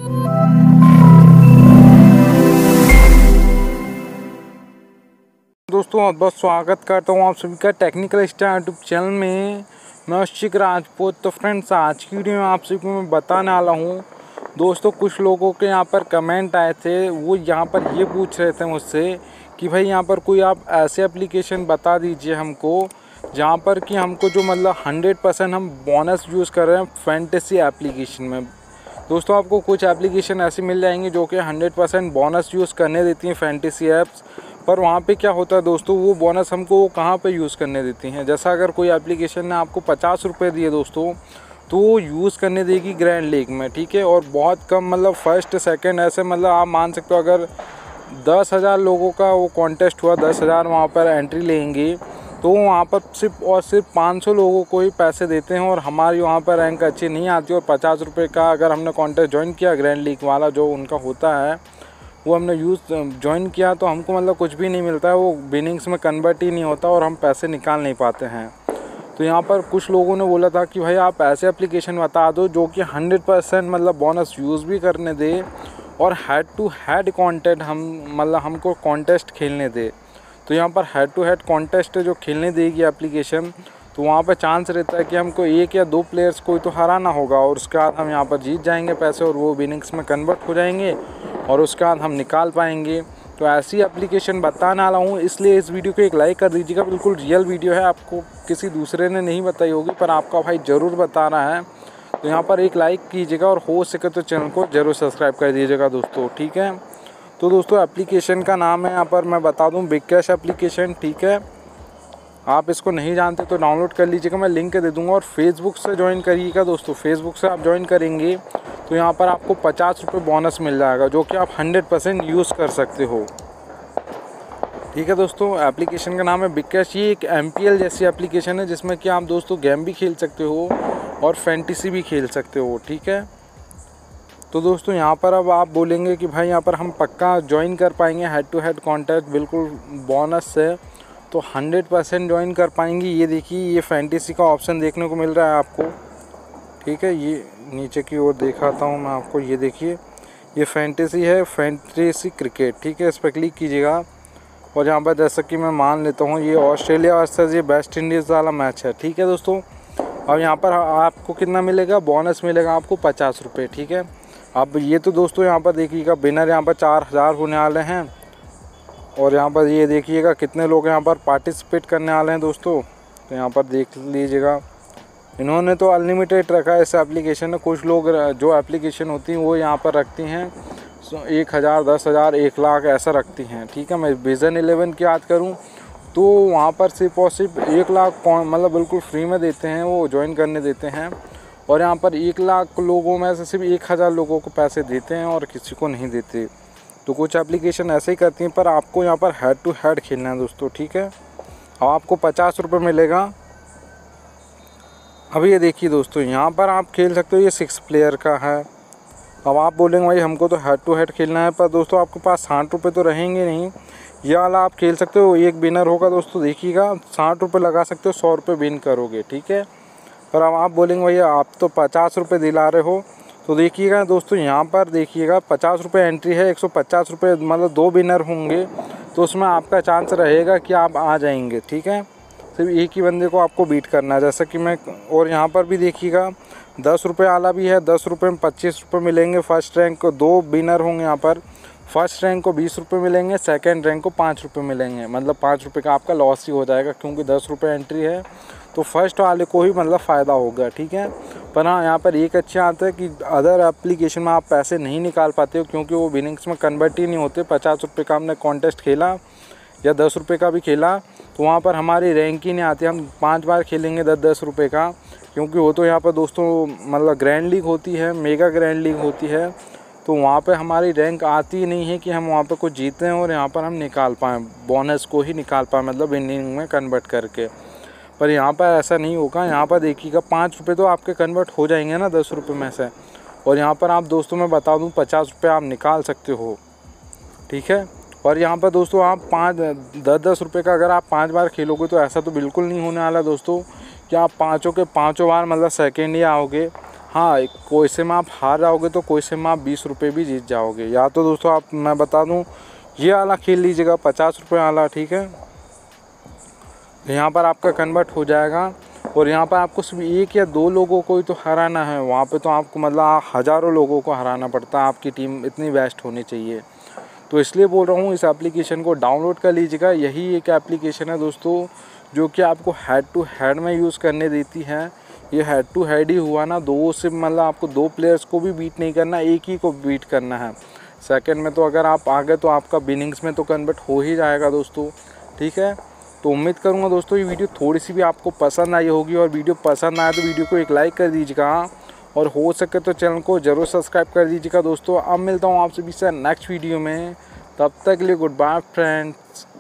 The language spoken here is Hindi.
दोस्तों बहुत स्वागत करता हूँ आप सभी का टेक्निकल स्टार यूट्यूब चैनल में। मैं शिक राजपूत। तो फ्रेंड्स, आज की वीडियो में आप सभी को मैं बताने वाला हूँ दोस्तों, कुछ लोगों के यहाँ पर कमेंट आए थे। वो यहाँ पर ये पूछ रहे थे मुझसे कि भाई यहाँ पर कोई आप ऐसे एप्लीकेशन बता दीजिए हमको जहाँ पर कि हमको जो मतलब 100% हम बोनस यूज़ कर रहे हैं फैंटेसी एप्लीकेशन में। दोस्तों आपको कुछ एप्लीकेशन ऐसी मिल जाएंगी जो कि 100% बोनस यूज़ करने देती हैं फैंटेसी ऐप्स। पर वहाँ पे क्या होता है दोस्तों, वो बोनस हमको कहाँ पे यूज़ करने देती हैं। जैसा अगर कोई एप्लीकेशन ने आपको 50 रुपये दिए दोस्तों, तो वो यूज़ करने देगी ग्रैंड लीग में, ठीक है। और बहुत कम मतलब फर्स्ट सेकंड ऐसे मतलब आप मान सकते हो, अगर 10,000 लोगों का वो कॉन्टेस्ट हुआ, 10,000 वहाँ पर एंट्री लेंगे, तो वहाँ पर सिर्फ 500 लोगों को ही पैसे देते हैं। और हमारी वहाँ पर रैंक अच्छी नहीं आती। और 50 रुपये का अगर हमने कॉन्टेस्ट ज्वाइन किया ग्रैंड लीग वाला जो उनका होता है, वो हमने ज्वाइन किया, तो हमको मतलब कुछ भी नहीं मिलता है, वो विनिंग्स में कन्वर्ट ही नहीं होता और हम पैसे निकाल नहीं पाते हैं। तो यहाँ पर कुछ लोगों ने बोला था कि भाई आप ऐसे एप्लीकेशन बता दो जो कि 100% मतलब बोनस यूज़ भी करने दे और हेड टू हेड कॉन्टेस्ट हमको कॉन्टेस्ट खेलने दे। तो यहाँ पर हेड टू हेड कॉन्टेस्ट जो खेलने देगी एप्लीकेशन, तो वहाँ पर चांस रहता है कि हमको 1 या 2 प्लेयर्स कोई तो हराना होगा और उसके बाद हम यहाँ पर जीत जाएंगे पैसे और वो विनिंग्स में कन्वर्ट हो जाएंगे और उसके बाद हम निकाल पाएंगे। तो ऐसी एप्लीकेशन बताने वाला हूँ, इसलिए इस वीडियो को एक लाइक कर दीजिएगा। बिल्कुल रियल वीडियो है, आपको किसी दूसरे ने नहीं बताई होगी पर आपका भाई ज़रूर बता रहा है। तो यहाँ पर एक लाइक कीजिएगा और हो सके तो चैनल को ज़रूर सब्सक्राइब कर दीजिएगा दोस्तों, ठीक है। तो दोस्तों एप्लीकेशन का नाम है, यहाँ पर मैं बता दूँ, बिग कैश एप्लीकेशन, ठीक है। आप इसको नहीं जानते तो डाउनलोड कर लीजिएगा, मैं लिंक दे दूँगा। और फेसबुक से ज्वाइन करिएगा दोस्तों। फेसबुक से आप ज्वाइन करेंगे तो यहाँ पर आपको 50 रुपये बोनस मिल जाएगा जो कि आप 100% यूज़ कर सकते हो, ठीक है दोस्तों। एप्लीकेशन का नाम है बिग कैश। ये एक MPL जैसी एप्लीकेशन है जिसमें कि आप दोस्तों गेम भी खेल सकते हो और फैंटेसी भी खेल सकते हो, ठीक है। तो दोस्तों यहाँ पर अब आप बोलेंगे कि भाई यहाँ पर हम पक्का ज्वाइन कर पाएंगे हेड टू हेड कॉन्टेस्ट बिल्कुल बोनस से, तो 100% ज्वाइन कर पाएंगे। ये देखिए, ये फैंटेसी का ऑप्शन देखने को मिल रहा है आपको, ठीक है। ये नीचे की ओर दिखाता हूँ मैं आपको, ये देखिए, ये फैंटेसी है, फैंटेसी क्रिकेट, ठीक है। इस पर क्लिक कीजिएगा और यहाँ पर जैसा कि मैं मान लेता हूँ ये ऑस्ट्रेलिया वर्सेस ये वेस्ट इंडीज़ वाला मैच है, ठीक है दोस्तों। अब यहाँ पर आपको कितना मिलेगा, बोनस मिलेगा आपको 50 रुपये, ठीक है। अब ये तो दोस्तों यहाँ पर देखिएगा, विनर यहाँ पर 4,000 होने वाले हैं। और यहाँ पर ये देखिएगा कितने लोग यहाँ पर पार्टिसिपेट करने वाले हैं दोस्तों, तो यहाँ पर देख लीजिएगा। इन्होंने तो अनलिमिटेड रखा है इस एप्लीकेशन में। कुछ लोग जो एप्लीकेशन होती हैं वो यहाँ पर रखती हैं 1,000, 10,000, 1 लाख ऐसा रखती हैं, ठीक है। मैं विज़न 11 की याद करूँ तो वहाँ पर सिर्फ और सिर्फ 1 लाख मतलब बिल्कुल फ्री में देते हैं, वो ज्वाइन करने देते हैं। और यहाँ पर 1 लाख लोगों में से सिर्फ 1,000 लोगों को पैसे देते हैं और किसी को नहीं देते। तो कुछ एप्लीकेशन ऐसे ही करती हैं, पर आपको यहाँ पर हेड टू हेड खेलना है दोस्तों, ठीक है। अब आपको 50 रुपये मिलेगा। अब ये देखिए दोस्तों, यहाँ पर आप खेल सकते हो, ये 6 प्लेयर का है। अब आप बोलेंगे भाई हमको तो हेड टू हेड खेलना है, पर दोस्तों आपके पास 60 रुपये तो रहेंगे नहीं। ये वाला आप खेल सकते हो, एक विनर होगा दोस्तों, देखिएगा 60 रुपये लगा सकते हो, 100 रुपये विन करोगे, ठीक है। पर अब आप बोलेंगे भैया आप तो 50 रुपये दिला रहे हो, तो देखिएगा दोस्तों यहाँ पर देखिएगा 50 रुपये एंट्री है, 150 रुपये मतलब 2 विनर होंगे, तो उसमें आपका चांस रहेगा कि आप आ जाएंगे, ठीक है। सिर्फ एक ही बंदे को आपको बीट करना है, जैसा कि मैं। और यहाँ पर भी देखिएगा 10 रुपये वाला भी है, 10 रुपये में 25 रुपये मिलेंगे। फर्स्ट रैंक को 2 विनर होंगे यहाँ पर। फर्स्ट रैंक को 20 रुपये मिलेंगे, सेकंड रैंक को 5 रुपये मिलेंगे। मतलब 5 रुपये का आपका लॉस ही हो जाएगा, क्योंकि 10 रुपये एंट्री है, तो फर्स्ट वाले को ही मतलब फ़ायदा होगा, ठीक है। पर हाँ, यहाँ पर एक अच्छी बात है कि अदर एप्लीकेशन में आप पैसे नहीं निकाल पाते हो, क्योंकि वो विनिंग्स में कन्वर्ट ही नहीं होते। 50 रुपये का हमने कॉन्टेस्ट खेला या 10 रुपये का भी खेला, तो वहाँ पर हमारी रैंक ही नहीं आती। हम 5 बार खेलेंगे 10-10 रुपये का, क्योंकि वो तो यहाँ पर दोस्तों मतलब ग्रैंड लीग होती है, मेगा ग्रैंड लीग होती है, तो वहाँ पे हमारी रैंक आती ही नहीं है कि हम वहाँ पे कुछ जीतें और यहाँ पर हम निकाल पाएँ, बोनस को ही निकाल पाएँ, मतलब विनिंग में कन्वर्ट करके। पर यहाँ पर ऐसा नहीं होगा। यहाँ पर देखिएगा 5 रुपये तो आपके कन्वर्ट हो जाएंगे ना 10 रुपये में से। और यहाँ पर आप दोस्तों मैं बता दूँ 50 रुपये आप निकाल सकते हो, ठीक है। और यहाँ पर दोस्तों आप 10-10 रुपये का अगर आप 5 बार खेलोगे तो ऐसा तो बिल्कुल नहीं होने वाला दोस्तों कि आप पाँचों के पाँचों बार मतलब सेकेंड ही आओगे। हाँ, कोई से में आप हार जाओगे तो कोई से में आप 20 रुपये भी जीत जाओगे। या तो दोस्तों आप, मैं बता दूं, ये वाला खेल लीजिएगा 50 रुपये वाला, ठीक है। यहाँ पर आपका कन्वर्ट हो जाएगा और यहाँ पर आपको सिर्फ 1 या 2 लोगों को ही तो हराना है। वहाँ पे तो आपको मतलब हज़ारों लोगों को हराना पड़ता है, आपकी टीम इतनी बेस्ट होनी चाहिए। तो इसलिए बोल रहा हूँ इस एप्लीकेशन को डाउनलोड कर लीजिएगा। यही एक एप्लीकेशन है दोस्तों जो कि आपको हेड टू हेड में यूज़ करने देती है। ये हेड टू हेड ही हुआ ना, दो से मतलब आपको 2 प्लेयर्स को भी बीट नहीं करना, एक ही को बीट करना है। सेकंड में तो अगर आप आ गए तो आपका बिनिंग्स में तो कन्वर्ट हो ही जाएगा दोस्तों, ठीक है। तो उम्मीद करूँगा दोस्तों ये वीडियो थोड़ी सी भी आपको पसंद आई होगी, और वीडियो पसंद आए तो वीडियो को एक लाइक कर दीजिएगा, और हो सके तो चैनल को ज़रूर सब्सक्राइब कर दीजिएगा दोस्तों। अब मिलता हूँ आप सभी से नेक्स्ट वीडियो में, तब तक के लिए गुड बाय फ्रेंड्स।